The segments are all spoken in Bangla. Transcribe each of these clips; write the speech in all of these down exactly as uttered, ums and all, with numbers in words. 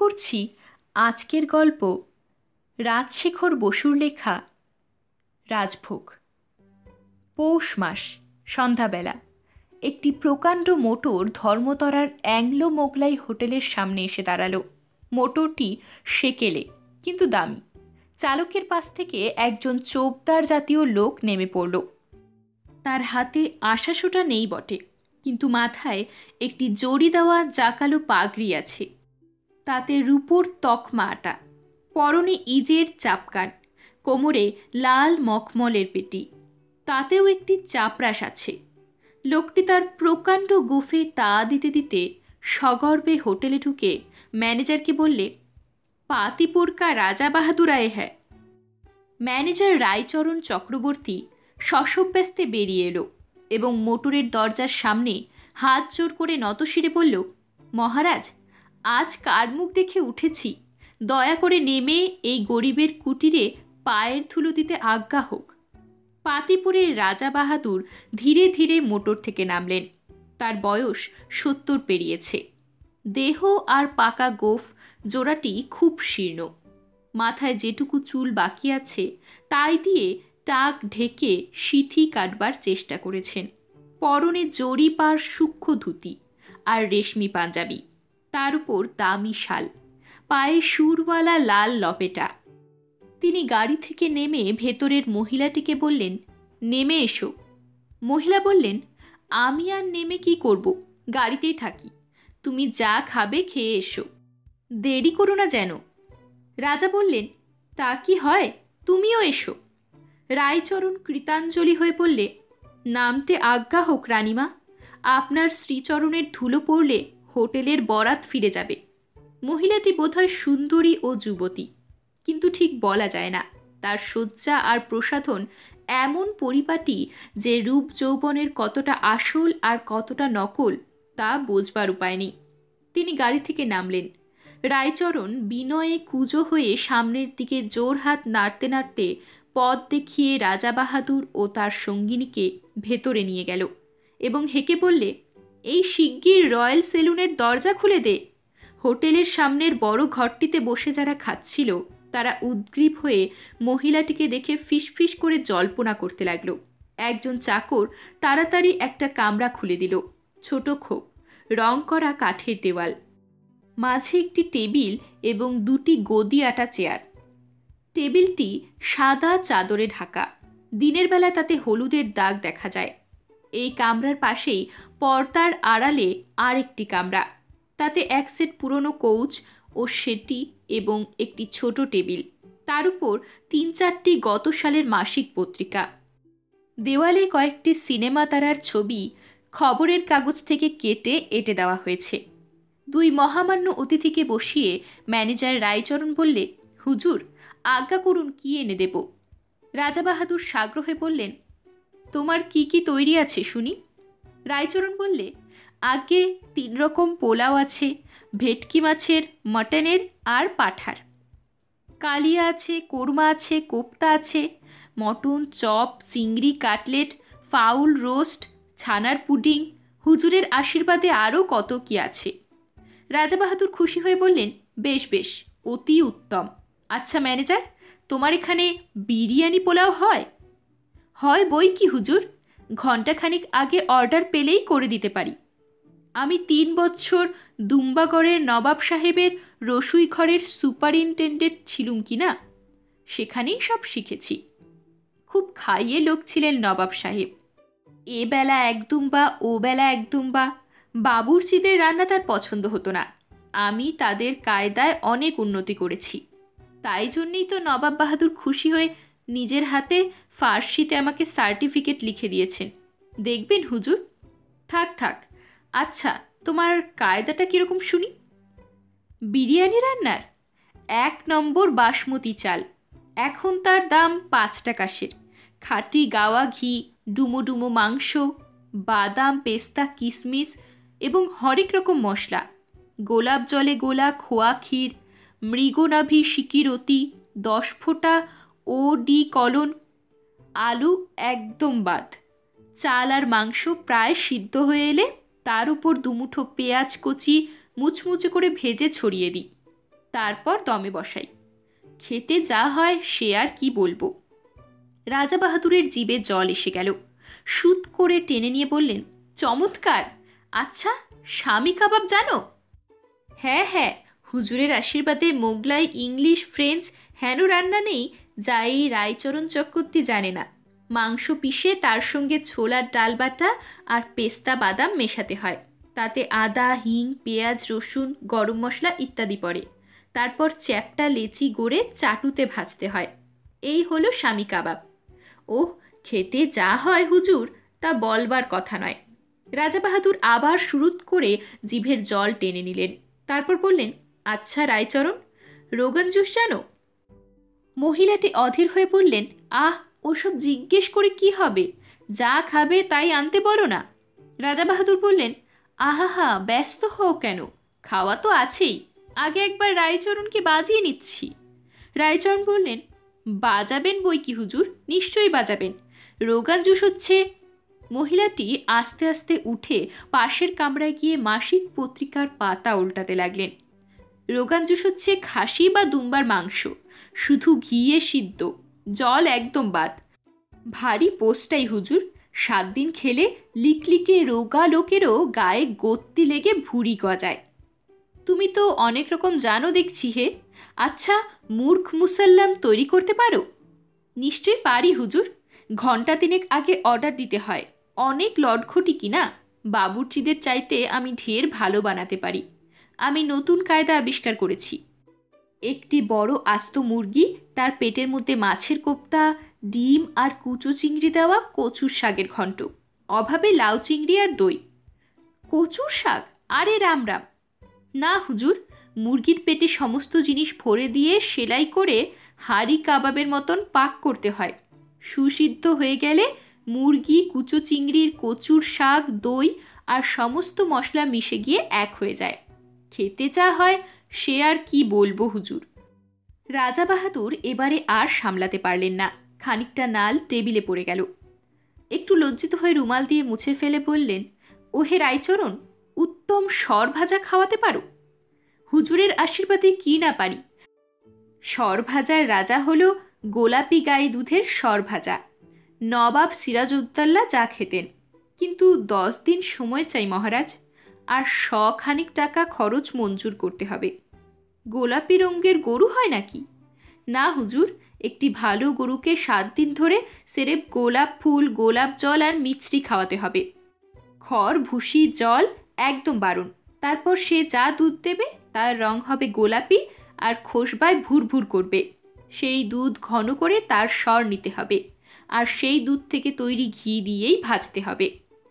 করছি আজকের গল্প রাজশেখর বসুর লেখা রাজভোগ। পৌষ মাস, সন্ধ্যাবেলা একটি প্রকাণ্ড মোটর ধর্মতলার অ্যাংলো মোগলাই হোটেলের সামনে এসে দাঁড়ালো। মোটরটি সেকেলে কিন্তু দামি। চালকের পাশ থেকে একজন চোপদার জাতীয় লোক নেমে পড়ল। তার হাতে আশাশোটা নেই বটে, কিন্তু মাথায় একটি জড়ি দেওয়া জাকালো পাগড়ি আছে, তাতে রূপোর তকমা আটা। পরনে ইজের চাপকান, কোমরে লাল মখমলের পেটি, তাতেও একটি চাপরাশ আছে। লোকটি তার প্রকাণ্ড গোফে তা দিতে দিতে সগর্বে হোটেলে ঢুকে ম্যানেজারকে বললে, পাতিপুর কা রাজা বাহাদুর আয়ে হ্যায়। ম্যানেজার রায়চরণ চক্রবর্তী শশব্যস্তে বেরিয়ে এলো এবং মোটরের দরজার সামনে হাত জোর করে নতশিরে বলল, মহারাজ, আজ কার মুখ দেখে উঠেছি, দয়া করে নেমে এই গরিবের কুটিরে পায়ের ধুলো দিতে আজ্ঞা হোক। পাতিপুরের রাজা বাহাদুর ধীরে ধীরে মোটর থেকে নামলেন। তার বয়স সত্তর পেরিয়েছে। দেহ আর পাকা গোফ জোড়াটি খুব শীর্ণ। মাথায় যেটুকু চুল বাকি আছে তাই দিয়ে টাক ঢেকে সিথি কাটবার চেষ্টা করেছেন। পরনে জরি পার সূক্ষ্ম ধুতি আর রেশমি পাঞ্জাবি, তার উপর দামি শাল, পায়ে সুরওয়ালা লাল লপেটা। তিনি গাড়ি থেকে নেমে ভেতরের মহিলাটিকে বললেন, নেমে এসো। মহিলা বললেন, আমি আর নেমে কি করব, গাড়িতেই থাকি। তুমি যা খাবে খেয়ে এসো, দেরি করো না যেন। রাজা বললেন, তা কি হয়, তুমিও এসো। রায়চরণ কৃতাঞ্জলি হয়ে বললে, নামতে আজ্ঞা হোক রানীমা, আপনার শ্রীচরণের ধুলো পড়লে হোটেলের বরাত ফিরে যাবে। মহিলাটি বোধহয় সুন্দরী ও যুবতী, কিন্তু ঠিক বলা যায় না। তার সজ্জা আর প্রসাধন এমন পরিপাটি যে রূপ যৌবনের কতটা আসল আর কতটা নকল তা বোঝবার উপায় নেই। তিনি গাড়ি থেকে নামলেন। রায়চরণ বিনয়ে কুঁজো হয়ে সামনের দিকে জোর হাত নাড়তে নাড়তে পথ দেখিয়ে রাজা বাহাদুর ও তার সঙ্গিনীকে ভেতরে নিয়ে গেল এবং হেঁকে বললে, এই শিগগির রয়্যাল সেলুনের দরজা খুলে দে। হোটেলের সামনের বড় ঘরটিতে বসে যারা খাচ্ছিল তারা উদ্গ্রীব হয়ে মহিলাটিকে দেখে ফিসফিস করে জল্পনা করতে লাগল। একজন চাকর তাড়াতাড়ি একটা কামরা খুলে দিল। ছোট খোপ, রং করা কাঠের দেওয়াল, মাঝে একটি টেবিল এবং দুটি গদি আটা চেয়ার। টেবিলটি সাদা চাদরে ঢাকা, দিনের বেলা তাতে হলুদের দাগ দেখা যায়। এই কামরার পাশেই পর্দার আড়ালে আর একটি কামরা, তাতে এক সেট পুরনো কৌচ ও সেটি এবং একটি ছোট টেবিল, তার উপর তিন চারটি গত সালের মাসিক পত্রিকা। দেওয়ালে কয়েকটি সিনেমা তারার ছবি খবরের কাগজ থেকে কেটে এঁটে দেওয়া হয়েছে। দুই মহামান্য অতিথিকে বসিয়ে ম্যানেজার রায়চরণ বললে, হুজুর, আজ্ঞা করুন, কি এনে দেব? রাজা বাহাদুর সাগ্রহে বললেন, তোমার কি কি তৈরি আছে শুনি? রায়চরণ বললে, আগে তিন রকম পোলাও আছে, ভেটকি মাছের, মটনের আর পাঠার। কালিয়া আছে, কোরমা আছে, কোপ্তা আছে, মটন, চপ, চিংড়ি, কাটলেট, ফাউল রোস্ট, ছানার পুডিং, হুজুরের আশীর্বাদে আরও কত কি আছে। রাজা বাহাদুর খুশি হয়ে বললেন, বেশ বেশ, অতি উত্তম। আচ্ছা ম্যানেজার, তোমার এখানে বিরিয়ানি পোলাও হয়? হয় বই কি হুজুর, ঘণ্টাখানিক আগে অর্ডার পেলেই করে দিতে পারি। আমি তিন বছর দুম্বাগড়ের নবাব সাহেবের রসুই ঘরের সুপারিনটেন্ডেন্ট ছিলুম কি না, সেখানেই সব শিখেছি। খুব খাইয়ে লোক ছিলেন নবাব সাহেব। এ বেলা এক দুম্বা, ও বেলা এক দুম্বা। বাবুর্চিদের রান্না তার পছন্দ হতো না। আমি তাদের কায়দায় অনেক উন্নতি করেছি। তাই জন্যেই তো নবাব বাহাদুর খুশি হয়ে নিজের হাতে ফার্সিতে আমাকে সার্টিফিকেট লিখে দিয়েছেন। দেখবেন হুজুর। থাক থাক, আচ্ছা তোমার কায়দাটা কীরকম শুনি? বিরিয়ানি রান্নার এক নম্বর বাসমতি চাল, এখন তার দাম পাঁচ টাকা সের। খাঁটি গাওয়া ঘি, ডুমো ডুমো মাংস, বাদাম, পেস্তা, কিশমিশ এবং হরেক রকম মশলা, গোলাপ জলে গোলা, খোয়া ক্ষীর, মৃগনাভি সিকিরতি, দশ ফোঁটা ও ডি কলন, আলু একদম বাদ। চাল আর মাংস প্রায় সিদ্ধ হয়ে এলে তার উপর দুমুঠো পেঁয়াজ কচি মুচমুচে করে ভেজে ছড়িয়ে দিই। তারপর দমে বসাই। খেতে যা হয় সে আর কি বলবো। রাজা বাহাদুরের জিভে জল এসে গেল। সুত করে টেনে নিয়ে বললেন, চমৎকার। আচ্ছা, স্বামী কাবাব জানো? হ্যাঁ হ্যাঁ, হুজুরের আশীর্বাদে মোগলাই, ইংলিশ, ফ্রেঞ্চ হেন রান্না নেই যা এই রায়চরণ চক্রবর্তী জানে না। মাংস পিষে তার সঙ্গে ছোলার ডাল বাটা আর পেস্তা বাদাম মেশাতে হয়। তাতে আদা, হিং, পেঁয়াজ, রসুন, গরম মশলা ইত্যাদি পড়ে। তারপর চ্যাপটা লেচি গড়ে চাটুতে ভাজতে হয়। এই হলো স্বামী কাবাব। ওহ, খেতে যা হয় হুজুর, তা বলবার কথা নয়। রাজা বাহাদুর আবার শুরুত করে জিভের জল টেনে নিলেন। তারপর বললেন, আচ্ছা রায়চরণ, রোগান জুস জানো? মহিলাটি অধীর হয়ে বললেন, আহ, ওসব জিজ্ঞেস করে কি হবে, যা খাবে তাই আনতে বলো না। রাজা বাহাদুর বললেন, আহাহা, ব্যস্ত হও কেন, খাওয়া তো আছেই, আগে একবার রায়চরণকে বাজিয়ে নিচ্ছি। রায়চরণ বললেন, বাজাবেন বই কি হুজুর, নিশ্চয়ই বাজাবেন। রোগান জুস হচ্ছে। মহিলাটি আস্তে আস্তে উঠে পাশের কামরায় গিয়ে মাসিক পত্রিকার পাতা উল্টাতে লাগলেন। রোগান জুস হচ্ছে খাসি বা দুম্বার মাংস, শুধু ঘিয়ে সিদ্ধ, জল একদম বাদ। ভারী পোস্টাই হুজুর, সাত দিন খেলে লিকলিকে রোগা লোকেরও গায়ে গত্তি লেগে ভুঁড়ি গজায়। তুমি তো অনেক রকম জানো দেখছি হে। আচ্ছা, মূর্খ মুসাল্লাম তৈরি করতে পারো? নিশ্চয়ই পারি হুজুর, ঘণ্টা তিনেক আগে অর্ডার দিতে হয়। অনেক লটঘটি কিনা, বাবুর্চিদের চাইতে আমি ঢের ভালো বানাতে পারি। আমি নতুন কায়দা আবিষ্কার করেছি। একটি বড় আস্ত মুরগি, তার পেটের মধ্যে মাছের কোপ্তা, ডিম আর কুচো চিংড়ি দেওয়া কচুর শাকের ঘণ্ট, অভাবে লাউ চিংড়ি আর দই। কচুর শাক? আরে রাম রাম। না হুজুর, মুরগির পেটে সমস্ত জিনিস ভরে দিয়ে সেলাই করে হাঁড়ি কাবাবের মতন পাক করতে হয়। সুসিদ্ধ হয়ে গেলে মুরগি, কুচো চিংড়ির, কচুর শাক, দই আর সমস্ত মশলা মিশে গিয়ে এক হয়ে যায়। খেতে যা হয় সে আর কি বলবো হুজুর। রাজা বাহাদুর এবারে আর সামলাতে পারলেন না, খানিকটা নাল টেবিলে পড়ে গেল। একটু লজ্জিত হয়ে রুমাল দিয়ে মুছে ফেলে বললেন, ওহে রায়চরণ, উত্তম সর ভাজা খাওয়াতে পারো? হুজুরের আশীর্বাদে কি না পারি। সর ভাজার রাজা হলো গোলাপি গায়ে দুধের সর ভাজা। নবাব সিরাজউদ্দৌলা যা খেতেন। কিন্তু দশ দিন সময় চাই মহারাজ, আর শ খানিক টাকা খরচ মঞ্জুর করতে হবে। গোলাপি রঙের গরু হয় নাকি? না হুজুর, একটি ভালো গরুকে সাত দিন ধরে সেরেব গোলাপ ফুল, গোলাপ জল আর মিছরি খাওয়াতে হবে। খড়, ভুসি, জল একদম বারণ। তারপর সে যা দুধ দেবে তার রং হবে গোলাপি আর খোসবায় ভুর ভুর করবে। সেই দুধ ঘন করে তার স্বর নিতে হবে, আর সেই দুধ থেকে তৈরি ঘি দিয়েই ভাজতে হবে।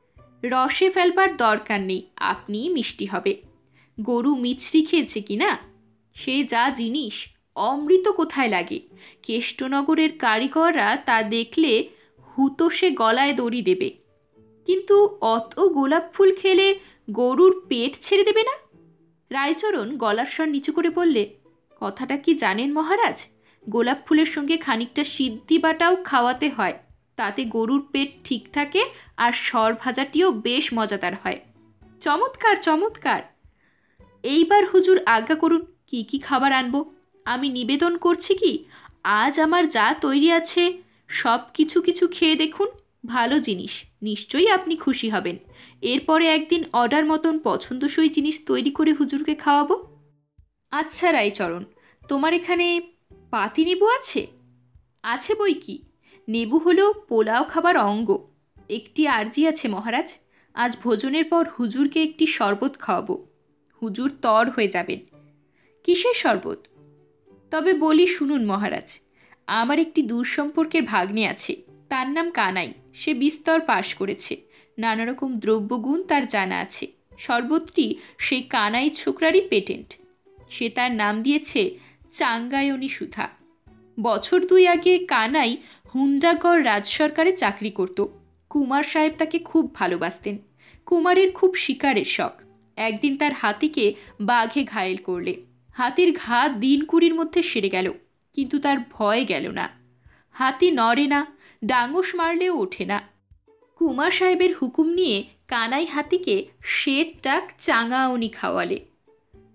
রসে ফেলবার দরকার নেই, আপনি মিষ্টি হবে। গরু মিছরি খেয়েছে কি না, সে যা জিনিস, অমৃত কোথায় লাগে। কেষ্টনগরের কারিগররা তা দেখলে হুতোষে গলায় দড়ি দেবে। কিন্তু অত গোলাপ ফুল খেলে গরুর পেট ছেড়ে দেবে না? রায়চরণ গলার স্বর নিচু করে বললে, কথাটা কি জানেন মহারাজ, গোলাপ ফুলের সঙ্গে খানিকটা সিদ্ধি বাটাও খাওয়াতে হয়, তাতে গরুর পেট ঠিক থাকে আর সর ভাজাটিও বেশ মজাদার হয়। চমৎকার চমৎকার। এইবার হুজুর আজ্ঞা করুন, কি কি খাবার আনবো? আমি নিবেদন করছি কি, আজ আমার যা তৈরি আছে সব কিছু কিছু খেয়ে দেখুন, ভালো জিনিস, নিশ্চয়ই আপনি খুশি হবেন। এরপরে একদিন অর্ডার মতন পছন্দসই জিনিস তৈরি করে হুজুরকে খাওয়াবো। আচ্ছা রায়চরণ, তোমার এখানে পাতি নেবু আছে? আছে বই কি, নেবু হলো পোলাও খাবার অঙ্গ। একটি আর্জি আছে মহারাজ, আজ ভোজনের পর হুজুরকে একটি শরবত খাওয়াবো। হুজুর তর হয়ে যাবেন। কিসের শরবত? তবে বলি শুনুন মহারাজ, আমার একটি দূর সম্পর্কের ভাগ্নে আছে, তার নাম কানাই। সে বিস্তর পাশ করেছে, নানা রকম দ্রব্যগুণ তার জানা আছে। শরবতটি সেই কানাই ছোকরারই পেটেন্ট। সে তার নাম দিয়েছে চাঙ্গায়নী সুধা। বছর দুই আগে কানাই হুন্ডাগড় রাজ সরকারে চাকরি করত। কুমার সাহেব তাকে খুব ভালোবাসতেন। কুমারের খুব শিকারের শখ। একদিন তার হাতিকে বাঘে ঘায়েল করলে। হাতির ঘা দিন কুড়ির মধ্যে সেরে গেল, কিন্তু তার ভয় গেল না। হাতি নড়ে না, ডাঙস মারলেও ওঠে না। কুমার সাহেবের হুকুম নিয়ে কানাই হাতিকে শের টাক চাঙ্গাওনি খাওয়ালে।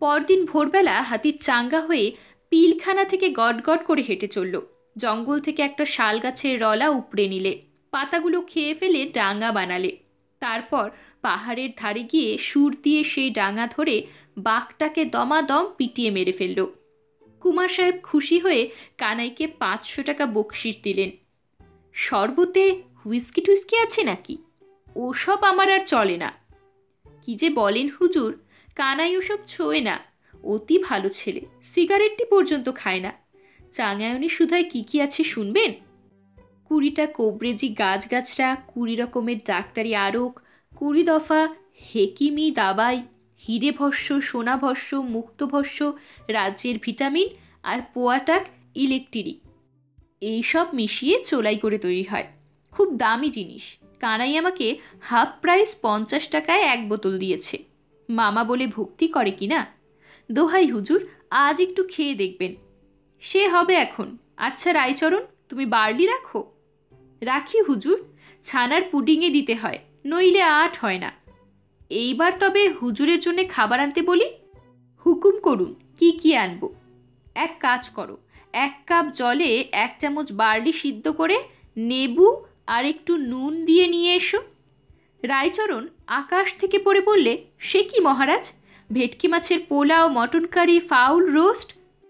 পরদিন ভোরবেলা হাতি চাঙ্গা হয়ে পিলখানা থেকে গট গট করে হেঁটে চলল। জঙ্গল থেকে একটা শাল গাছের রলা উপড়ে নিলে, পাতাগুলো খেয়ে ফেলে ডাঙা বানালে, তারপর পাহাড়ের ধারে গিয়ে সুর দিয়ে সেই ডাঙা ধরে বাঘটাকে দমাদম পিটিয়ে মেরে ফেলল। কুমার সাহেব খুশি হয়ে কানাইকে পাঁচশো টাকা বকশিস দিলেন। শরবতে হুইস্কি টুইস্কি আছে নাকি? ওসব আমার আর চলে না। কি যে বলেন হুজুর, কানাই ওসব ছোঁয় না, অতি ভালো ছেলে, সিগারেটটি পর্যন্ত খায় না। চাঙায়নি সুধায় কি কি আছে শুনবেন? কুড়িটা কোবরেজি গাছগাছরা, কুড়ি রকমের ডাক্তারি আরক, কুড়ি দফা হেকিমি দাবাই, হিরে ভস্য, সোনা ভস্য, মুক্তভস্য, রাজ্যের ভিটামিন আর পোয়াটাক ইলেকট্রিক, এইসব মিশিয়ে চোলাই করে তৈরি হয়। খুব দামি জিনিস। কানাই আমাকে হাফ প্রাইস পঞ্চাশ টাকায় এক বোতল দিয়েছে। মামা বলে ভক্তি করে কি না। দোহাই হুজুর, আজ একটু খেয়ে দেখবেন। সে হবে এখন। আচ্ছা রায়চরণ, তুমি বার্লি রাখো? রাখি হুজুর, ছানার পুডিংয়ে দিতে হয়, নইলে আট হয় না। এইবার তবে হুজুরের জন্য খাবার আনতে বলি। হুকুম করুন, কি কি আনবো? এক কাজ করো, এক কাপ জলে এক চামচ বার্লি সিদ্ধ করে নেবু আর একটু নুন দিয়ে নিয়ে এসো। রায়চরণ আকাশ থেকে পড়ে বললে, সে কি মহারাজ? ভেটকি মাছের pulao, mutton curry, fowl roast?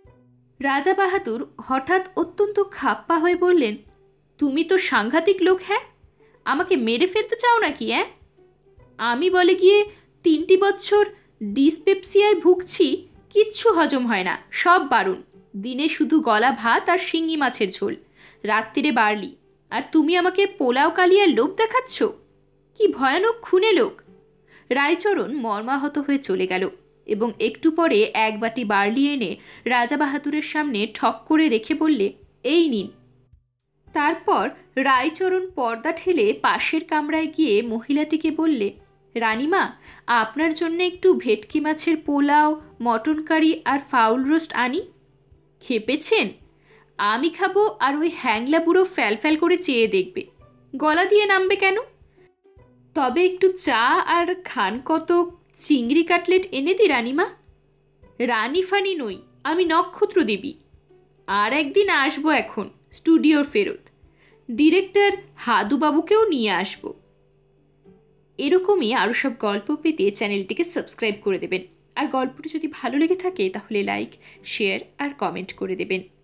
রাজা বাহাদুর হঠাৎ অত্যন্ত খাপ্পা হয়ে বললেন, তুমি তো সাংঘাতিক লোক। হ্যাঁ, আমাকে মেরে ফেলতে চাও নাকি? হ্যাঁ, আমি বলে গিয়ে তিনটি বছর ডিসপেপসিয়ায় ভুগছি, কিচ্ছু হজম হয় না, সব বারণ। দিনে শুধু গলা ভাত আর শিঙি মাছের ঝোল, রাত্রিরে বার্লি, আর তুমি আমাকে পোলাও কালিয়ার লোভ দেখাচ্ছ? কি ভয়ানক খুনে লোক! রায়চরণ মর্মাহত হয়ে চলে গেল এবং একটু পরে এক বাটি বার্লি এনে রাজা বাহাদুরের সামনে ঠক করে রেখে বললে, এই নিন। তারপর রায়চরণ পর্দা ঠেলে পাশের কামরায় গিয়ে মহিলাটিকে বললে, রানীমা, আপনার জন্য একটু ভেটকি মাছের পোলাও, মটন কারি আর ফাউল রোস্ট আনি? খেপেছেন? আমি খাবো আর ওই হ্যাংলা বুড়ো ফ্যাল ফ্যাল করে চেয়ে দেখবে, গলা দিয়ে নামবে কেন? তবে একটু চা আর খান কতক চিংড়ি কাটলেট এনে দি রানীমা। রানী ফানি নই, আমি নক্ষত্র দেবী। আর একদিন আসবো এখন স্টুডিওর ফেরত, ডিরেক্টর হাদুবাবুকেও নিয়ে আসবো। এরকমই আরও সব গল্প পেতে চ্যানেলটিকে সাবস্ক্রাইব করে দেবেন। আর গল্পটি যদি ভালো লেগে থাকে তাহলে লাইক, শেয়ার আর কমেন্ট করে দেবেন।